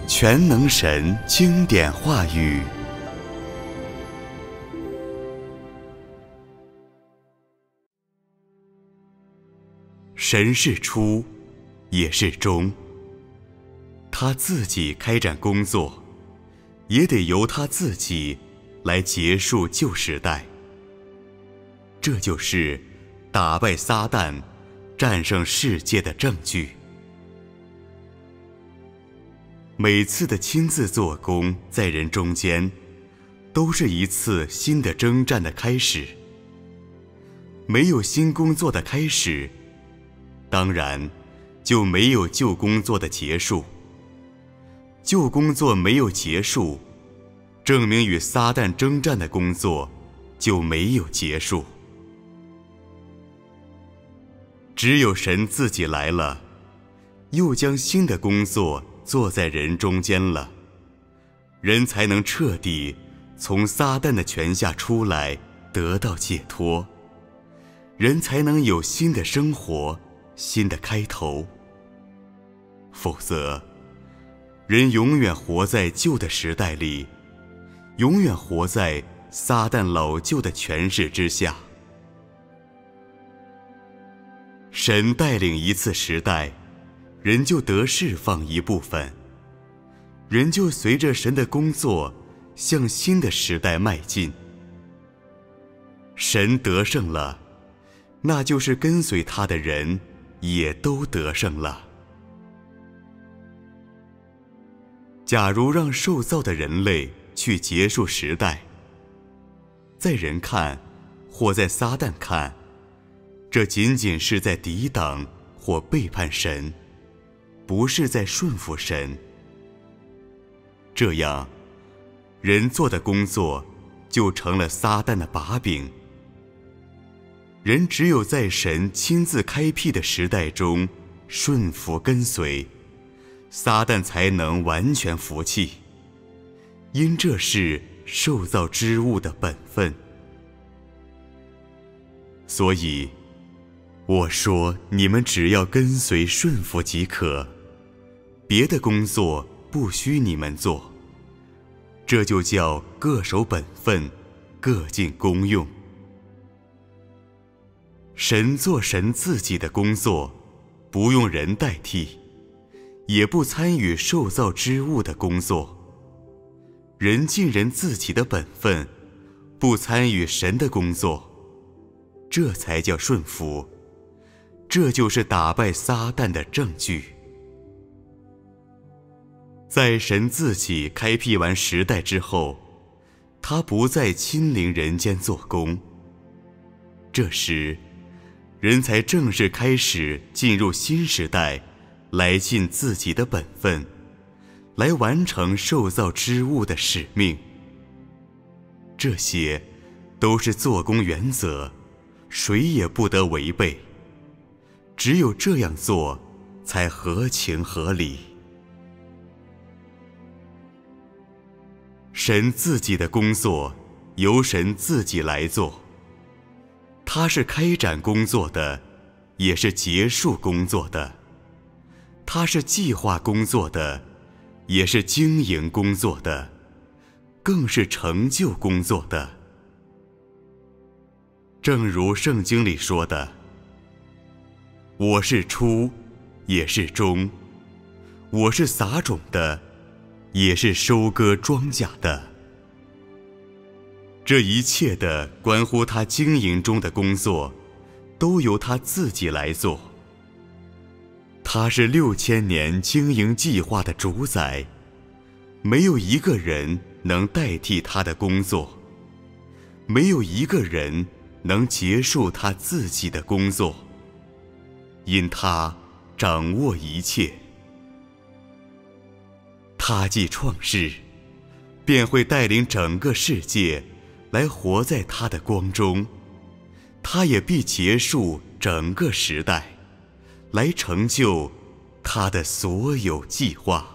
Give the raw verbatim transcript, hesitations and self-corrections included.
全能神经典话语，神是初，也是终。他自己开展工作，也得由他自己来结束旧时代。这就是打败撒旦、战胜世界的证据。每次的亲自做工在人中间，都是一次新的征战的开始。没有新工作的开始，当然就没有旧工作的结束。旧工作没有结束，证明与撒旦征战的工作就没有结束。只有神自己来了，又将新的工作做在人中间了，人才能彻底从撒旦的权下出来，得到解脱，人才能有新的生活，新的开头。否则，人永远活在旧的时代里，永远活在撒旦老旧的权势之下。神带领一次时代，人就得释放一部分，人就随着神的工作向新的时代迈进。神得胜了，那就是跟随他的人也都得胜了。假如让受造的人类去结束时代，在人看或在撒旦看，这仅仅是在抵挡或背叛神，不是在顺服神。这样，人做的工作就成了撒旦的把柄。人只有在神亲自开辟的时代中顺服跟随，撒旦才能完全服气，因这是受造之物的本分。所以我说，你们只要跟随顺服即可，别的工作不需你们做，这就叫各守本分，各尽功用。神做神自己的工作，不用人代替，也不参与受造之物的工作。人尽人自己的本分，不参与神的工作，这才叫顺服。这就是打败撒旦的证据。在神自己开辟完时代之后，他不再亲临人间做工，这时人才正式开始进入新时代，来尽自己的本分，来完成受造之物的使命。这些都是做工原则，谁也不得违背。只有这样做，才合情合理。神自己的工作，由神自己来做。他是开展工作的，也是结束工作的。他是计划工作的，也是经营工作的，更是成就工作的。正如圣经里说的，我是初，也是终，我是撒种的，也是收割庄稼的。这一切的关乎他经营中的工作，都由他自己来做。他是六千年经营计划的主宰，没有一个人能代替他的工作，没有一个人能结束他自己的工作。因他掌握一切，他既创世，便会带领整个世界来活在他的光中，他也必结束整个时代，来成就他的所有计划。